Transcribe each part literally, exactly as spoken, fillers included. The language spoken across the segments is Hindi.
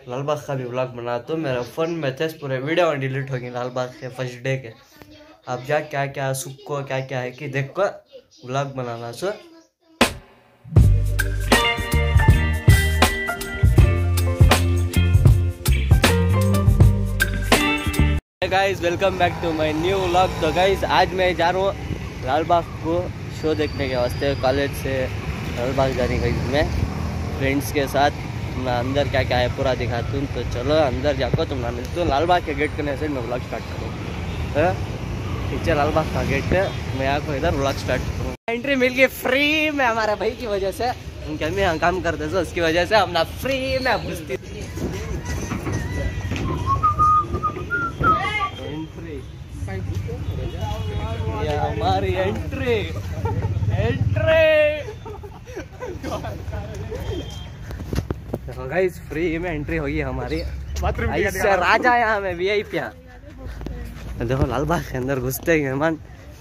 लाल बाग का भी व्लॉग बनाता हूँ। मेरा फ़ोन में थे पूरे वीडियो में डिलीट होगी लाल बाग के फर्स्ट डे के। अब जा क्या क्या सुख को क्या क्या है कि देख को व्लॉग बनाना सो। Guys welcome back to my new vlog. तो गाइस आज मैं जा रहा हूँ लाल बाग को शो देखने के वास्ते। कॉलेज से लाल बाग जाने का मैं फ्रेंड्स के साथ। मैं अंदर क्या क्या है पूरा दिखाता हूँ। तो चलो अंदर जाकर तुम ना मिलते हो। लाल बाग के गेट करने से मैं व्लॉग स्टार्ट करूँ। पीछे लाल बाग का गेट है, मैं यहाँ को इधर व्लॉग स्टार्ट करूँ। एंट्री मिल गई फ्री में हमारे भाई की वजह से। उनके हम यहाँ काम करते थे उसकी वजह से हम ना फ्री में घुसती। ये हमारी एंट्री एंट्री देखो गाइस फ्री में एंट्री होगी हमारी। ऐसे राजा यहाँ में वी आई पी। देखो लाल बाग के अंदर घुसते ही मेहमान।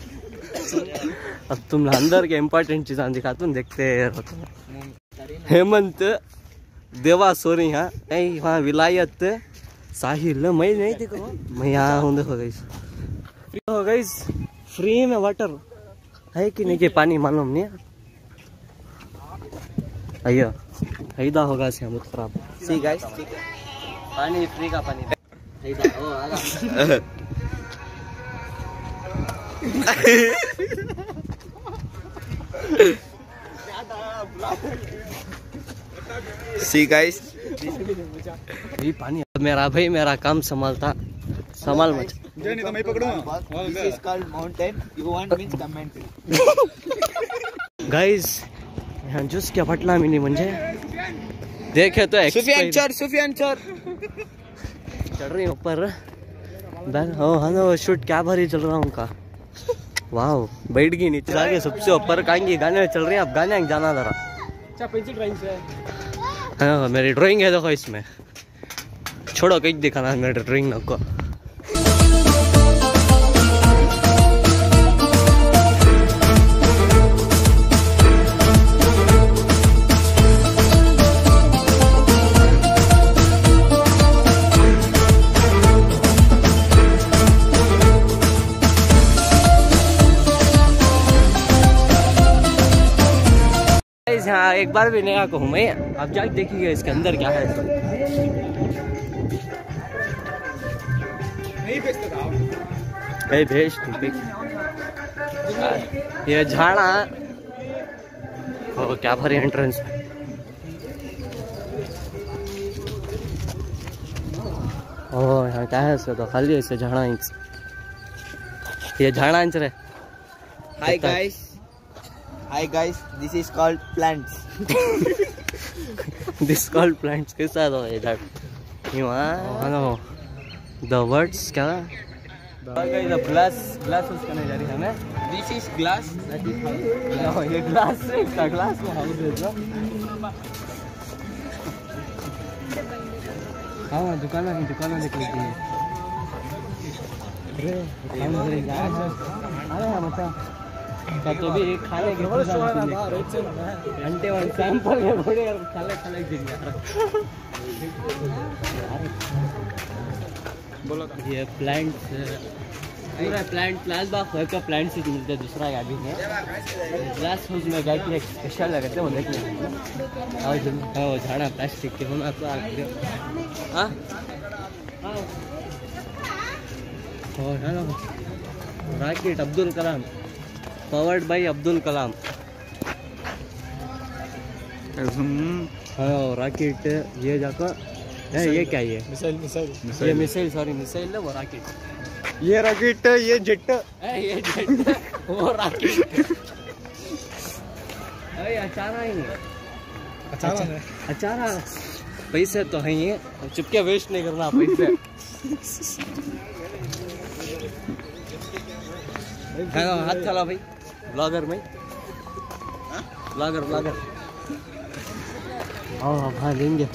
अब तुम अंदर के इम्पोर्टेंट चीज़ें दिखाता हूँ, देखते रहो। हेमंत देवा सोरी यहाँ वहाँ विलायत साहिल मैं नहीं देखो मैं यहाँ हूँ। देखो गाइस हो गाइस फ्री में वाटर है कि नहीं कि पानी मालूम नहीं। अयो हैदा होगा से हम खराब सी गाइस पानी फ्री का पानी हैदा ओ आगा सी गाइस ये पानी मेरा भाई मेरा काम संभालता संभाल मत नहीं तो मैं पकड़ूंगा। This is called mountain. You want means comment. Guys यहाँ जूस क्या पटला मिनी मुझे देखे तो सुफियान चढ़ सुफियान चढ़ चढ़ रही ऊपर। हो हाँ शूट क्या भरी चल रहा हूँ का। वाह बैठ गई नीचे आगे सबसे ऊपर कहेंगे गाने चल रहे हैं। अब गाने जाना जरा। हाँ मेरी ड्राइंग है देखो इसमें। छोड़ो कहीं दिखाना मेरी ड्राइंग को। हाँ एक बार भी नहीं आको हूँ मैं। आप जाके देखिएगा इसके अंदर क्या है। नहीं बेचते था कहीं भेज ये झाड़ा ओ क्या भरी एंट्रेंस। ओ यहाँ क्या है इसका तो खाली ऐसे झाड़ा इंच ये झाड़ा इंच रे। Hi guys. Hi guys. This is called plants. This called plants के साथ हो ये झाड़ हेलो द वर्ड्स क्या द ग्लास ग्लास यूज करने जा रही है हमें। This is glass. That is how. ये ग्लास से इसका ग्लास में हाउस है जो हाँ दुकान है दुकान में निकली थी। अरे हम इधर जा रहे हैं मतलब तो भी एक खाने के घंटे वन सैंपल में बड़े खाले खाले दिन बोलो ये प्लांट पूरा प्लांट लाल बाग का प्लांट से मिलते दूसरा अभी है। ग्लास हाउस में गए कि एक स्पेशल लगते वो देखने और वो झाड़ा प्लास्टिक के होना तो हाँ rocket Abdul Kalam powered by Abdul Kalam. हाँ रॉकेट ये जाकर ये क्या ये मिसाइल मिसाइल ये मिसाइल सॉरी मिसाइल है वो रॉकेट। ये रॉकेट ये जेट ये जेट वो रॉकेट। अरे अचारा ही अचारा अचारा पैसे तो है ये चुपके वेस्ट नहीं करना पैसे। हाथ चला भाई ब्लॉगर में ब्लॉगर ब्लॉगर आओ हाँ देंगे।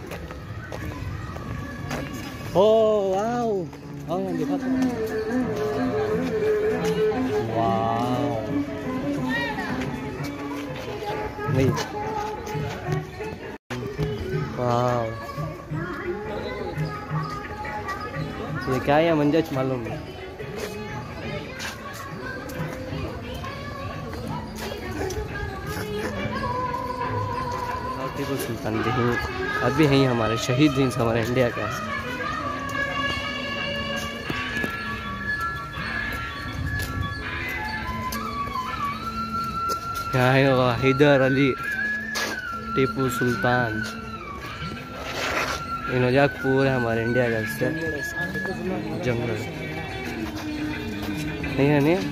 ओ वाओ आओ दिखाता हूँ। वाओ नहीं वाओ ये क्या है मंजच मालूम नहीं। टीपू सुल्तान भी हैं, अभी हैं हमारे शहीद दिन हमारे इंडिया का। यहाँ है हैदर अली, टीपू सुल्तान, इन जाक पूरे हमारे इंडिया का हिस्सा जंगल नहीं है नहीं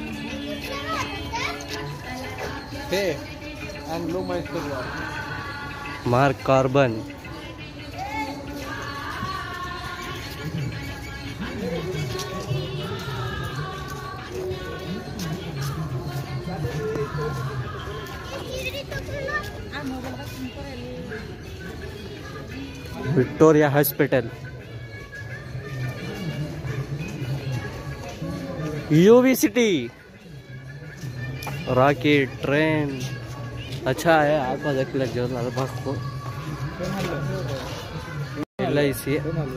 mark carbon Victoria hospital, UB city, rocket train अच्छा है। आपका देख लग जाओ लाल बाग को इसी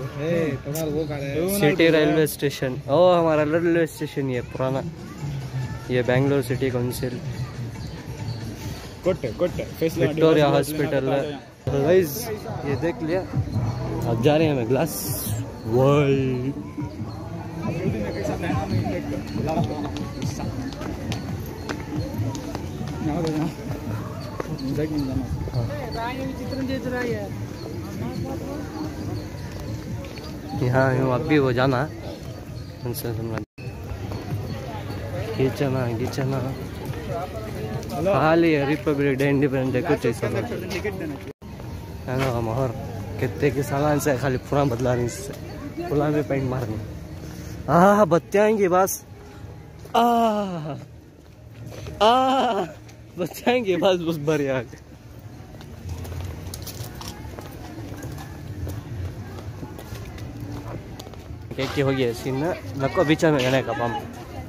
सिटी रेलवे स्टेशन। ओ हमारा रेलवे स्टेशन ये पुराना, ये Bangalore city council, Victoria hospital. तो गाइस ये देख लिया, अब जा रहे हैं हमें ग्लास वर्ल्ड। यहाँ हूँ अभी वो जाना उनसे सुनना खींचना खींचना खाली रिपब्लिक डे इंडिपेंडेंस डे कुछ ऐसा है ना। मोहर कितने के सामान से खाली पूरा बदला नहीं, इससे पुला में पेंट मारनी। आह बत्तियाँ आएंगी बस, आह आह बत्तियाँ आएंगी बस बस बढ़िया। क्या हो गया सीन ना नको बीच में गने का पंप।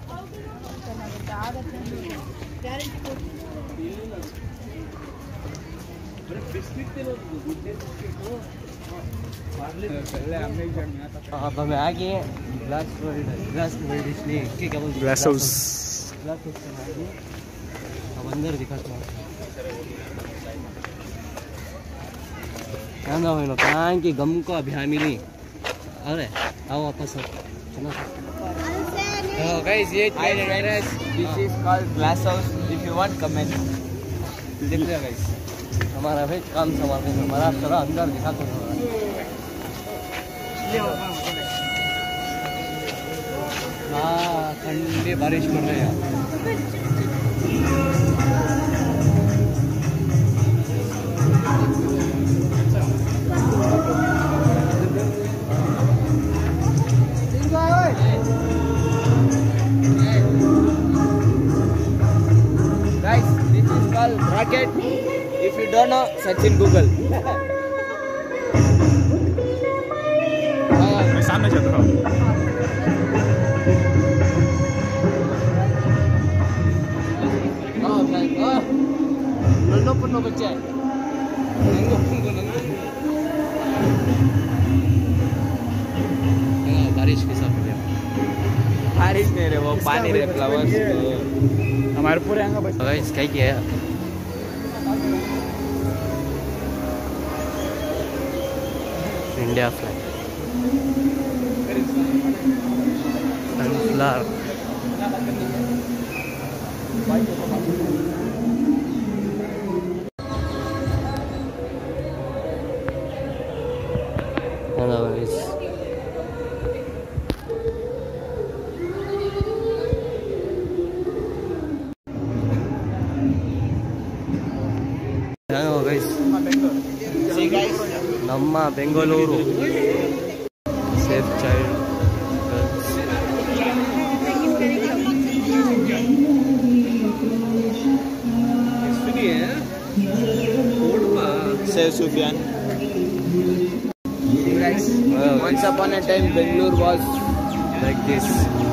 अब हमें आ गए ग्लास ग्लास इसलिए क्या बोलते ग्लास हाउस। ग्लास हाउस अब अंदर दिखाता हूँ क्या ना हो कहाँ की गम को अभी मिली। अरे आओ वापस चलो। Oh guys, ये this is called glass house. If you want, comment. देख लिया guys, हमारा भाई काम संभालने में हमारा थोड़ा अंदर दिखा तो हाँ ठंडी बारिश पड़ रही है। Guys, this is called rocket. If you don't know, search in Google. मैं सामने चल रहा हूँ। Oh, guys, oh, नन्नो पुन्नो बच्चा है। नन्नो पुन्नो नन्नो। हाँ बारिश के साथ में बारिश नहीं रे, वो पानी रे, फ्लावर्स। हमारे पूरे आएंगे बस। गाइस क्या किया है India flag sunflower hello guys hello guys See guys, ನಮ್ಮ Bengaluru safe child girls Save Sufyan. See guys, once upon a time Bangalore was like this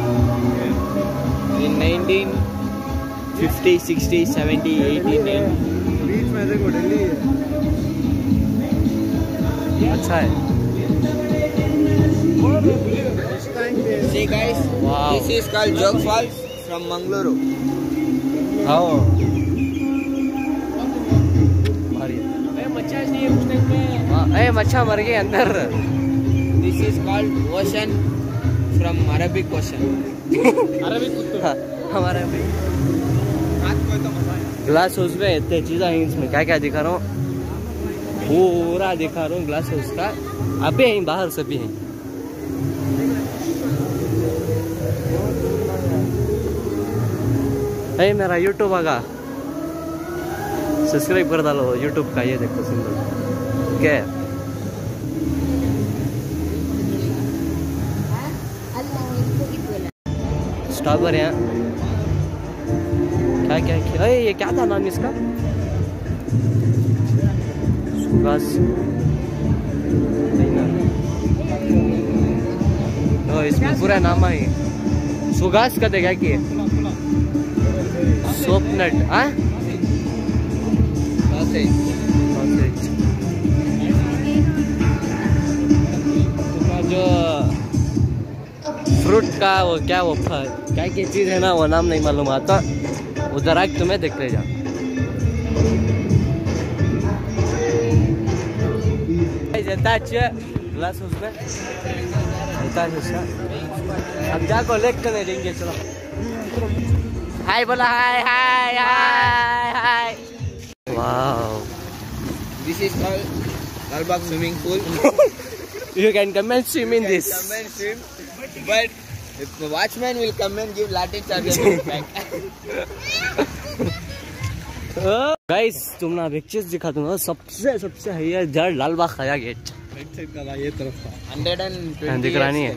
in nineteen fifty, sixty, seventy, eighty, ninety. बीच में देखो दिल्ली है। अच्छा है। See guys, Wow. this is called Jog Falls from Mangaluru. आओ ए मच्छा मर गए अंदर। This is called Ocean from Arabic Ocean. हाँ, हमारे ग्लास हाउस में इतने चीज़ें हैं, इसमें क्या क्या दिखा रहा हूँ, पूरा दिखा रहा हूँ ग्लास हाउस का। अभी हैं बाहर सभी हैं। है मेरा यूट्यूब आगा सब्सक्राइब कर डालो यूट्यूब का। ये देखो सिंबल क्या है, स्ट्रॉबेरी है। क्या क्या क्या ये क्या था नाम इसका? सुगास नहीं ना, ओ इसमें पूरा नाम है सुगास का। क्या किए सोपनट हाँ जो फ्रूट का वो क्या वो क्या क्या चीज़ है ना, वो नाम नहीं मालूम आता। उधर आके तुम्हें देखते जा। ग्लास उसमें अब जाको लेक करने देंगे। चलो हाय बोला, hi hi hi hi. Wow, This is called Lalbagh swimming pool. you can come and swim in this. Come and swim, but if the watchman will come and give latte charges back. Guys तुम ना एक चीज दिखा दूंगा, सबसे सबसे हाईएस्ट जड़ लालबाग खाया गेट। ये तरफ Hundred and twenty. दिख रहा नहीं है,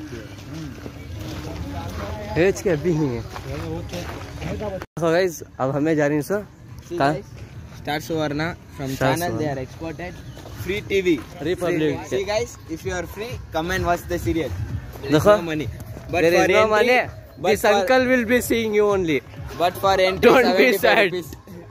एज के अभी ही है। तो गाइस अब हमें जा रही सर कहाँ? Star Suvarna from Star channel Suvarna. they are exported. Free T V. Republic. See guys, if you are free, come and watch the serial. There is देखो, no money. But there for is no entry, money. but This for, uncle will be seeing you only. but for entry, Don't be seventy-five sad. rupees.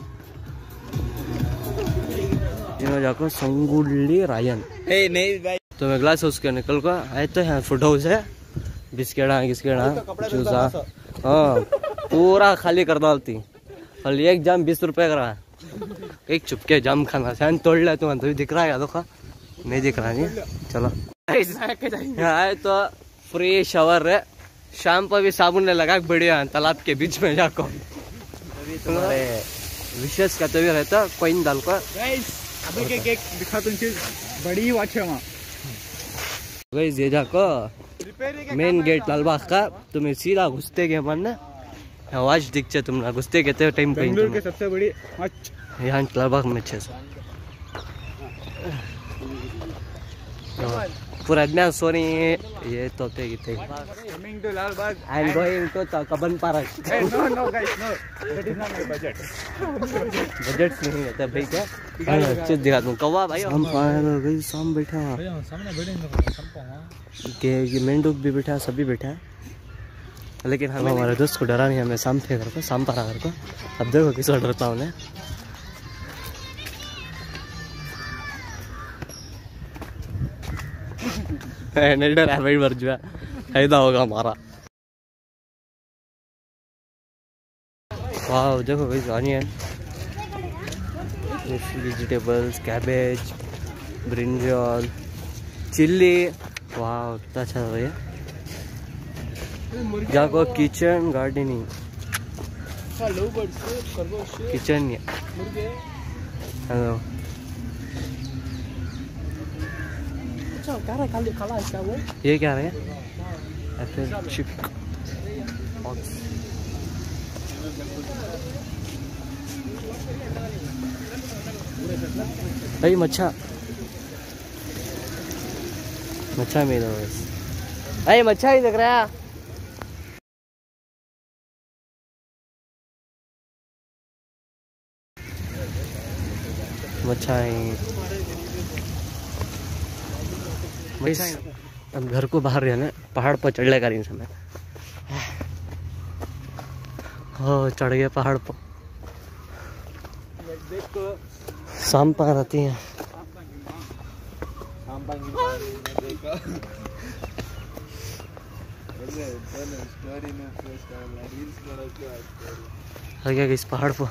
इन्हों जाको संगुल्ली रायन। Hey, नहीं भाई। तो मैं ग्लास हाउस के निकल को आए तो यहाँ फूड हाउस है, बिस्केड़ा बिस्केड़ा चूसा हाँ पूरा खाली कर डालती। खाली एक जाम बीस रुपए का, एक चुपके जाम खाना सैन तोड़ ले। तुम तो दिख रहा है देखो, नहीं दिख रहा नहीं। चलो यहाँ आए तो फ्री शावर है, शाम पर भी साबुन ने लगा बढ़िया तालाब के बीच में जाको। तुम्हारे विशेष का तो भी रहता कोइन डाल को। अबे के केक दिखा तुमसे बड़ी वॉच है वहाँ। गाइस ये जाको मेन गेट लालबाग का, तुम्हें सीधा घुसते के मन आवाज दिखचे, तुम ना घुसते के टाइम पे बेंगलुरु के सबसे बड़ी वॉच यहाँ लालबाग में छे सौ पूरा इतना सोनी। ये तो थे कि they coming to Lalbagh I am going to Cubbon park. No no guys no, that is not my budget. Budget नहीं रहता भाई क्या चीज दिखा दूं। कौवा भाई हम गई शाम बैठा सामने बैठेंगे के ये मेंढक भी बैठा, सभी बैठा है, लेकिन हम हमारे दोस्त को डरा नहीं। हमें शाम थे घर को, शाम पर घर को। अब देखो किस और डरता हूँ। नहीं डरा भाई, मर जुआ फायदा होगा हमारा। वाह देखो भाई onion, vegetables, cabbage, brinjal, chilli. वाह कितना अच्छा लग रहा है। जाको किचन गार्डनिंग, किचन हेलो ये क्या है? एप्पल चिक भाई मच्छा मच्छा मेरा बस भाई मच्छा ही दिख रहा है। मच्छा है अब घर को बाहर रहना, पहाड़ पर चढ़ने का समय। हाँ चढ़ गए पहाड़ पर, शाम पर आती हैं। हो गया इस पहाड़ पर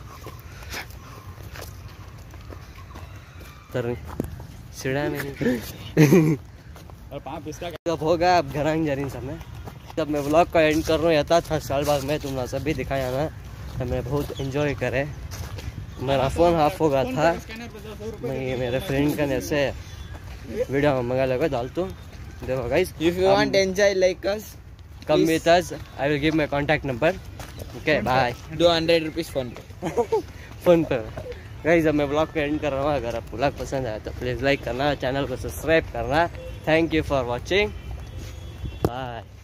तर सीढ़ा नहीं अब होगा अब घर जा रही समय जब मैं व्लॉग का एंड कर रहा हूँ यथा था साल बाद मैं तुम सभी दिखाया ना तो मैं बहुत एंजॉय करे मेरा फ़ोन हाफ हो गया था मैं मेरे फ्रेंड का ऐसे वीडियो मंगा लगा डाल तो देखो guys If you want enjoy like us, come with us. I will give my contact number. Okay, bye. do hundred rupees phone पे. फोन पे गाइस अब मैं ब्लॉग को एंड कर रहा हूँ अगर आपको ब्लॉग पसंद आया तो प्लीज़ लाइक करना चैनल को सब्सक्राइब करना thank you for watching bye.